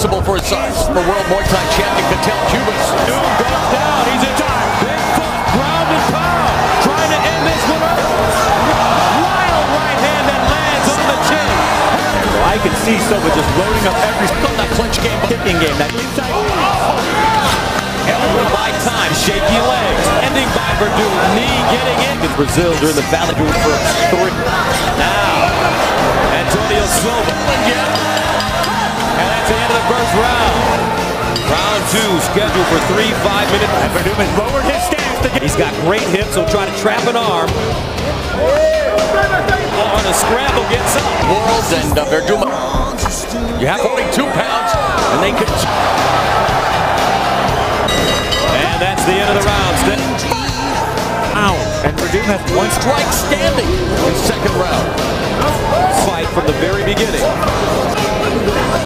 flexible for his size. The World Muay Thai champion Catel Cubas. Doom goes down. He's in time. Big foot, ground and pound. Trying to end this one up. Wild right hand that lands on the chin. I can see Silva just loading up every On that clinch game, kicking game. That inside. Held by time. Shaky legs. Ending by Verdum. Knee getting in. Brazil during the Valley Group for 3. Now, Antonio Silva. And that's the end of the first round. Round 2 scheduled for 3 5-minute. And Verdum has lowered his stance. He's got great hips. He'll try to trap an arm. On a scramble, gets up. World and Verdum. You have 42 pounds. and they could. And that's the end of the round. Ow. And Verdum has one Strike standing in second round. fight from the very beginning.